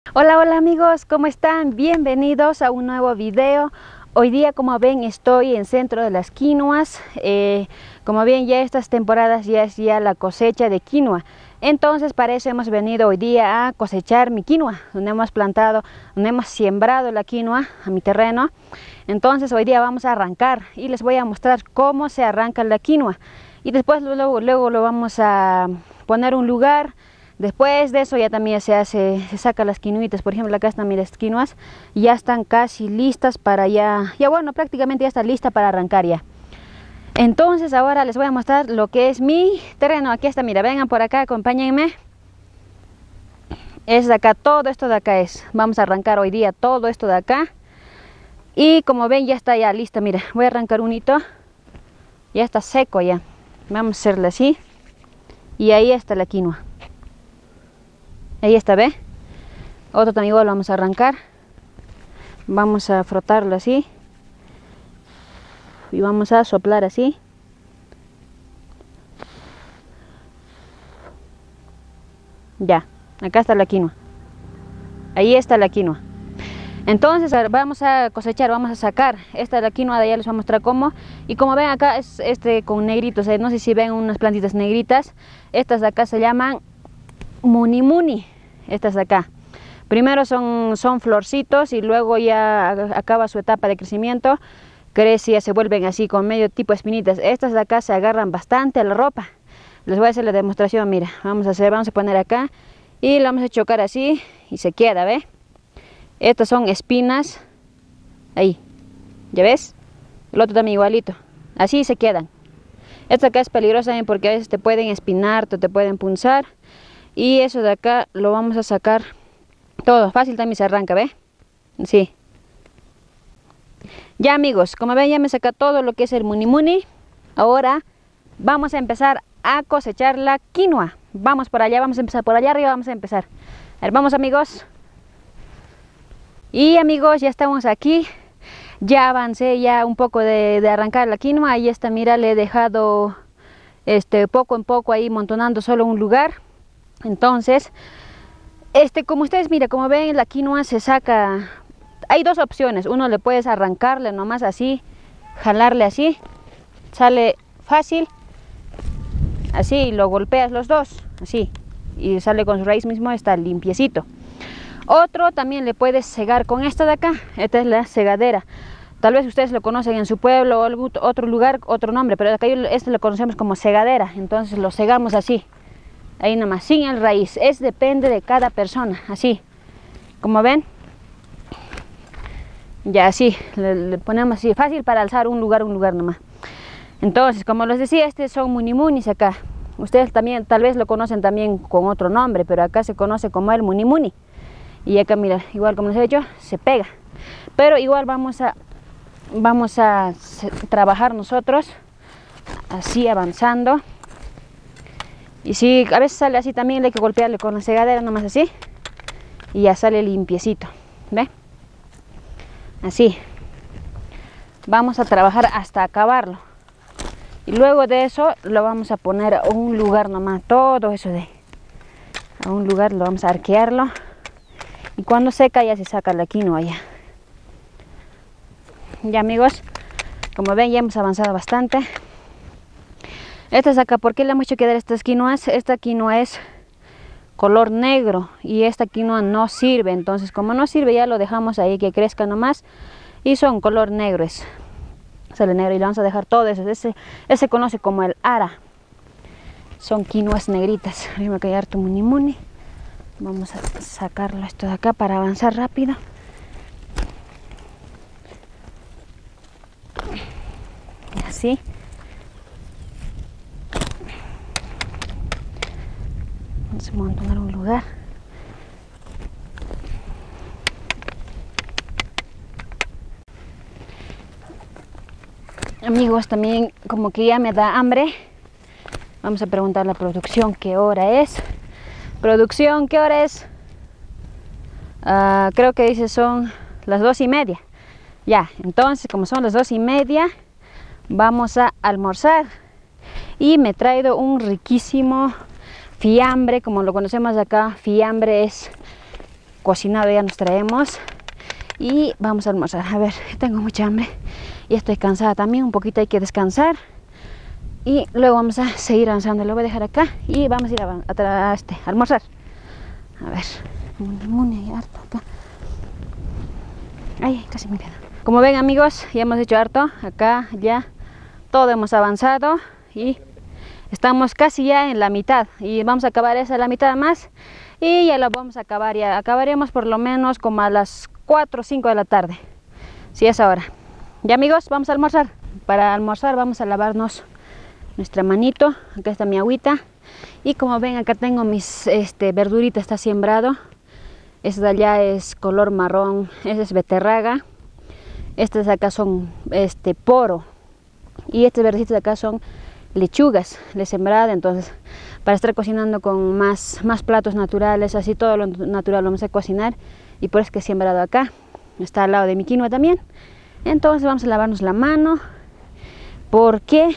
Hola, hola amigos, ¿cómo están? Bienvenidos a un nuevo video. Hoy día, como ven, estoy en centro de las quinoas. Como ven, ya estas temporadas ya es ya la cosecha de quinoa. Entonces, para eso hemos venido hoy día a cosechar mi quinoa, donde hemos plantado, donde hemos sembrado la quinoa a mi terreno. Entonces, hoy día vamos a arrancar y les voy a mostrar cómo se arranca la quinoa. Y después luego lo vamos a poner un lugar. Después de eso ya también se saca las quinoitas. Por ejemplo, acá están mis quinoas, ya están casi listas para bueno, prácticamente ya está lista para arrancar ya. Entonces ahora les voy a mostrar lo que es mi terreno. Aquí está, mira, vengan por acá, acompáñenme. Es de acá, todo esto de acá es. Vamos a arrancar hoy día todo esto de acá. Y como ven, ya está ya lista, mira, voy a arrancar un hito. Ya está seco ya. Vamos a hacerle así. Y ahí está la quinoa. Ahí está, ¿ve? Otro también igual lo vamos a arrancar. Vamos a frotarlo así. Y vamos a soplar así. Ya, acá está la quinoa. Ahí está la quinoa. Entonces vamos a cosechar, vamos a sacar. Esta es la quinoa, de allá les voy a mostrar cómo. Y como ven acá es con negritos, no sé si ven unas plantitas negritas. Estas de acá se llaman muni muni. Estas de acá. Primero son florcitos y luego ya acaba su etapa de crecimiento. Crece y ya se vuelven así con medio tipo espinitas. Estas de acá se agarran bastante a la ropa. Les voy a hacer la demostración, mira. Vamos a poner acá y lo vamos a chocar así y se queda, ¿ve? Estas son espinas. Ahí. ¿Ya ves? El otro también igualito. Así se quedan. Esta acá es peligrosa también porque a veces te pueden espinar, te pueden punzar. Y eso de acá lo vamos a sacar todo. Fácil también se arranca, ¿ve? Sí. Ya amigos, como ven ya me saca todo lo que es el muni muni. Ahora vamos a empezar a cosechar la quinoa. Vamos por allá, vamos a empezar por allá arriba, vamos a empezar. A ver, vamos amigos. Y amigos, ya estamos aquí. Ya avancé ya un poco de arrancar la quinoa. Ahí está, mira, le he dejado poco en poco ahí montonando solo un lugar. Entonces, como ustedes mira, como ven, la quinoa se saca. Hay dos opciones. Uno, le puedes arrancarle nomás así, jalarle así, sale fácil, así, lo golpeas los dos, así, y sale con su raíz mismo, está limpiecito. Otro, también le puedes cegar con esta de acá. Esta es la segadera. Tal vez ustedes lo conocen en su pueblo o algún otro lugar, otro nombre, pero acá lo conocemos como segadera. Entonces lo cegamos así, ahí nomás, sin el raíz. Depende de cada persona, así, como ven. Ya así, le ponemos así, fácil para alzar un lugar nomás. Entonces, como les decía, son muni munis acá. Ustedes también, tal vez lo conocen también con otro nombre, pero acá se conoce como el muni muni. Y acá, mira, igual como les he dicho, se pega. Pero igual vamos a trabajar nosotros, así avanzando. Y si a veces sale así también, hay que golpearle con la segadera nomás así. Y ya sale limpiecito, ¿ve? Así. Vamos a trabajar hasta acabarlo. Y luego de eso lo vamos a poner a un lugar nomás. Todo eso a un lugar lo vamos a arquearlo. Y cuando seca ya se saca la quinoa ya. Ya amigos, como ven ya hemos avanzado bastante. Esta es acá, ¿por qué le hemos hecho quedar estas quinoas? Esta quinoa es color negro y esta quinoa no sirve. Entonces como no sirve ya lo dejamos ahí que crezca nomás. Y son color negro, sale negro y le vamos a dejar todo eso. Ese se conoce como el ara. Son quinoas negritas. Voy a callar tu muni muni. Vamos a sacarlo esto de acá para avanzar rápido. Así. Vamos a montonar un lugar. Amigos, también como que ya me da hambre. Vamos a preguntar a la producción qué hora es. Producción, ¿qué hora es? Creo que dice son las 2:30. Ya, entonces como son las 2:30, vamos a almorzar. Y me he traído un riquísimo fiambre, como lo conocemos acá. Fiambre es cocinado ya nos traemos y vamos a almorzar. A ver, tengo mucha hambre y estoy cansada también, un poquito hay que descansar y luego vamos a seguir avanzando. Lo voy a dejar acá y vamos a ir a almorzar. A ver, hay harto acá. Ay, casi me queda. Como ven, amigos, ya hemos hecho harto. Acá ya todo hemos avanzado y estamos casi ya en la mitad. Y vamos a acabar esa la mitad más y ya la vamos a acabar. Ya acabaremos por lo menos como a las 4 o 5 de la tarde. Si es ahora. Ya, amigos, vamos a almorzar. Para almorzar vamos a lavarnos nuestra manito. Acá está mi agüita. Y como ven, acá tengo mis verdurita, está sembrado. Este de allá es color marrón, ese es beterraga. Estos de acá son poro. Y estos verdecitos de acá son lechugas, le sembrada. Entonces, para estar cocinando con más platos naturales, así todo lo natural lo vamos a cocinar. Y por eso es que he sembrado acá. Está al lado de mi quinoa también. Entonces vamos a lavarnos la mano. Porque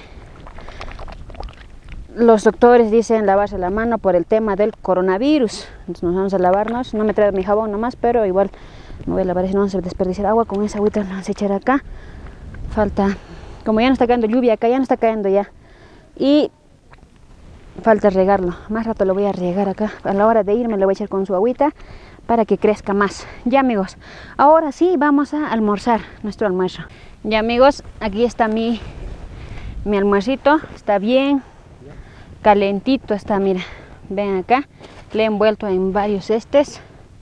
los doctores dicen lavarse la mano por el tema del coronavirus. Entonces nos vamos a lavarnos. No me traigo mi jabón nomás, pero igual me voy a lavar, si no vamos a desperdiciar agua. Con esa agüita la vamos a echar acá. Falta, como ya no está cayendo lluvia acá, ya no está cayendo ya. Y falta regarlo. Más rato lo voy a regar acá. A la hora de irme lo voy a echar con su agüita para que crezca más. Ya, amigos, ahora sí vamos a almorzar nuestro almuerzo. Ya, amigos, aquí está mi almuercito. Está bien calentito, está, mira, ven acá, le he envuelto en varios está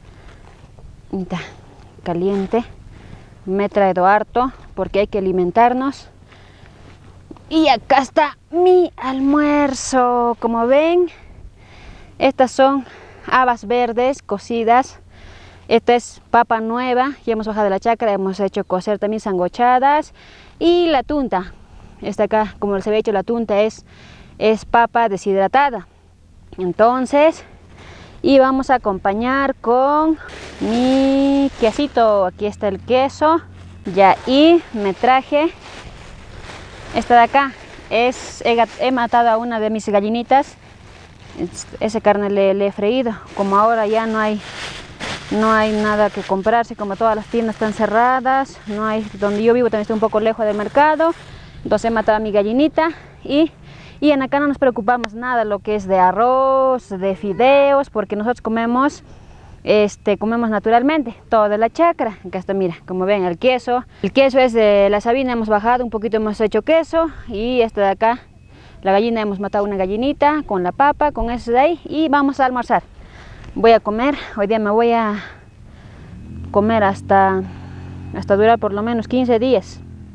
caliente. Me he traído harto porque hay que alimentarnos. Y acá está mi almuerzo. Como ven, estas son habas verdes cocidas. Esta es papa nueva, ya hemos bajado de la chacra, hemos hecho cocer también sangochadas. Y la tunta, esta acá, como les había dicho, la tunta es papa deshidratada. Entonces, y vamos a acompañar con mi quesito. Aquí está el queso. Ya, y me traje esta de acá. He matado a una de mis gallinitas. Esa carne le he freído. Como ahora ya no hay nada que comprarse, como todas las tiendas están cerradas, no hay, donde yo vivo también está un poco lejos del mercado. Entonces he matado a mi gallinita y en acá no nos preocupamos nada lo que es de arroz, de fideos, porque nosotros comemos naturalmente, todo de la chacra. Acá está, mira, como ven, el queso es de la Sabina, hemos bajado un poquito, hemos hecho queso. Y de acá, la gallina, hemos matado una gallinita con la papa, con eso de ahí. Y vamos a almorzar. Voy a comer, hoy día me voy a comer hasta durar por lo menos 15 días.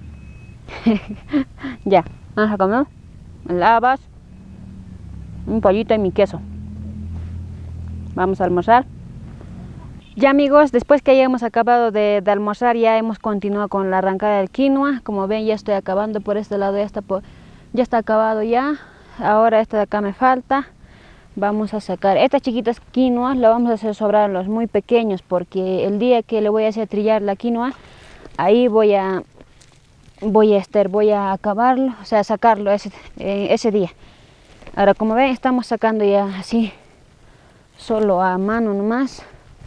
Ya, vamos a comer habas, un pollito y mi queso. Vamos a almorzar. Ya, amigos, después que ya hemos acabado de almorzar, ya hemos continuado con la arrancada del quinoa. Como ven, ya estoy acabando por este lado, ya está acabado ya. Ahora esta de acá me falta. Vamos a sacar estas chiquitas quinoas, la vamos a hacer sobrar los muy pequeños, porque el día que le voy a hacer trillar la quinoa, ahí voy a acabarlo, o sea, sacarlo ese día. Ahora, como ven, estamos sacando ya así, solo a mano nomás,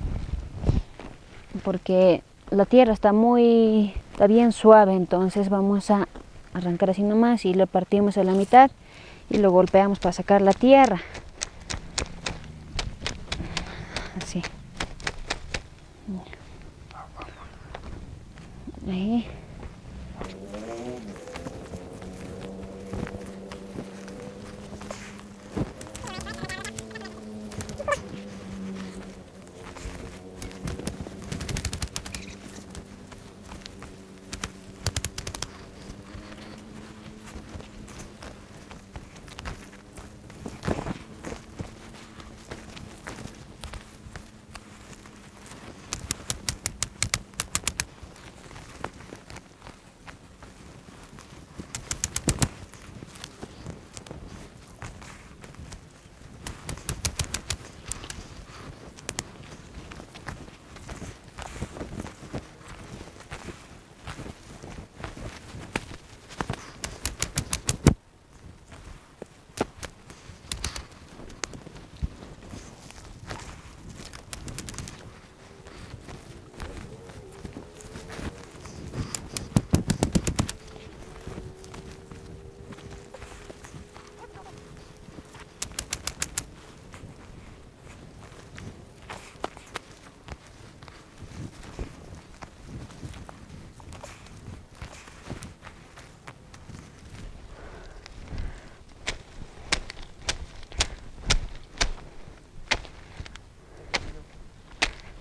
porque la tierra está bien suave. Entonces vamos a arrancar así nomás y lo partimos a la mitad y lo golpeamos para sacar la tierra. Así. Ahí.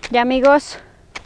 Ya amigos,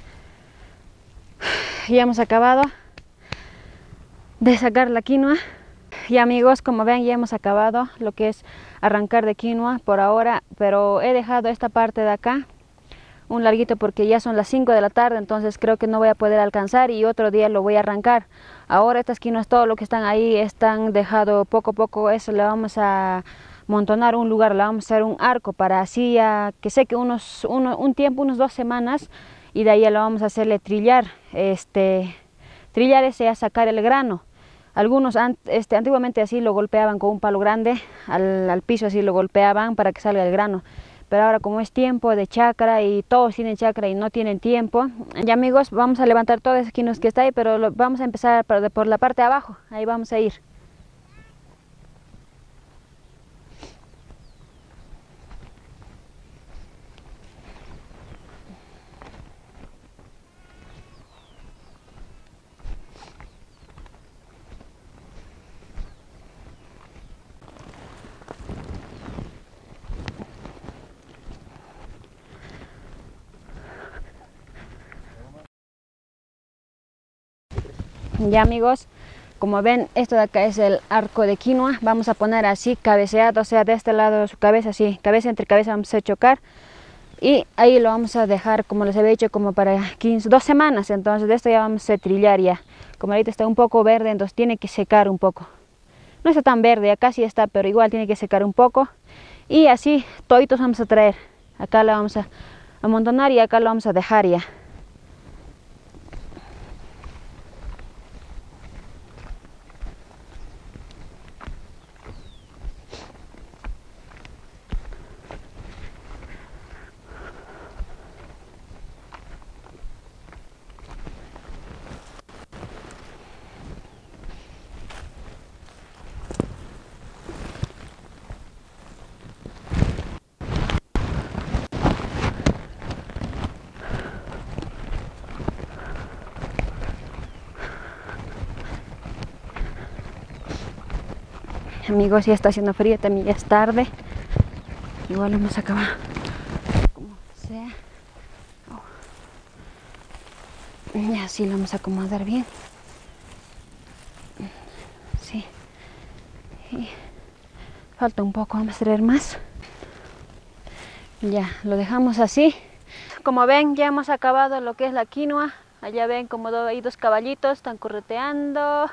ya hemos acabado de sacar la quinoa. Y amigos, como ven, ya hemos acabado lo que es arrancar de quinoa por ahora, pero he dejado esta parte de acá un larguito porque ya son las 5 de la tarde, entonces creo que no voy a poder alcanzar y otro día lo voy a arrancar. Ahora estas quinoas, todo lo que están ahí, están dejado poco a poco. Eso le vamos a montonar un lugar, le vamos a hacer un arco para así que seque un tiempo, unos 2 semanas, y de ahí ya lo vamos a hacerle trillar. Trillar es ya sacar el grano. Algunos antiguamente así lo golpeaban con un palo grande, al piso así lo golpeaban para que salga el grano. Pero ahora como es tiempo de chacra y todos tienen chacra y no tienen tiempo, ya amigos, vamos a levantar todas las quinoas que está ahí, pero vamos a empezar por la parte de abajo, ahí vamos a ir. Ya amigos, como ven, esto de acá es el arco de quinoa. Vamos a poner así cabeceado, o sea, de este lado su cabeza, así, cabeza entre cabeza vamos a chocar. Y ahí lo vamos a dejar, como les había dicho, como para 2 semanas. Entonces de esto ya vamos a trillar ya. Como ahorita está un poco verde, entonces tiene que secar un poco. No está tan verde, acá sí está, pero igual tiene que secar un poco. Y así, toditos vamos a traer. Acá lo vamos a amontonar y acá lo vamos a dejar ya. Amigos, ya está haciendo frío, también ya es tarde. Igual vamos a acabar como sea. Y así lo vamos a acomodar bien. Sí. Y falta un poco, vamos a traer más. Ya, lo dejamos así. Como ven, ya hemos acabado lo que es la quinoa. Allá ven como hay 2 caballitos, están correteando.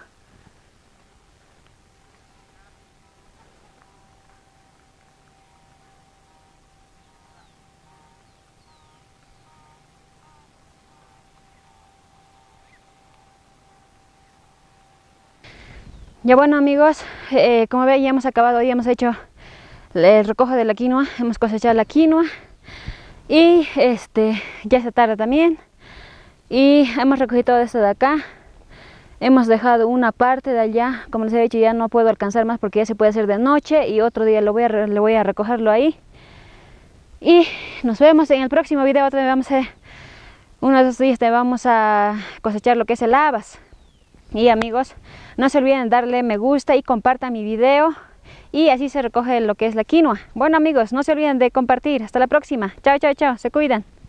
Ya bueno amigos, como ven, ya hemos acabado, ya hemos hecho el recojo de la quinoa, hemos cosechado la quinoa y ya está tarde también, y hemos recogido todo esto de acá. Hemos dejado una parte de allá, como les he dicho, ya no puedo alcanzar más porque ya se puede hacer de noche, y otro día le voy a recogerlo ahí. Y nos vemos en el próximo video. Uno de esos días vamos a cosechar lo que es el habas. Y amigos, no se olviden de darle me gusta y compartan mi video, y así se recoge lo que es la quinoa. Bueno amigos, no se olviden de compartir. Hasta la próxima. Chao, chao, chao. Se cuidan.